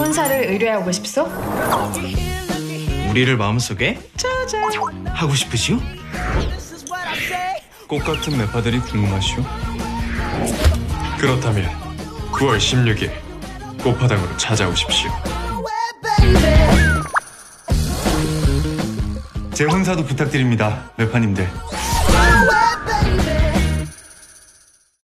혼사를 의뢰하고 싶소? 우리를 마음속에 짜잔 하고 싶으시오? 꽃 같은 매파들이 궁금하시오? 그렇다면 9월 16일 꽃파당으로 찾아오십시오. 제 혼사도 부탁드립니다, 매파님들.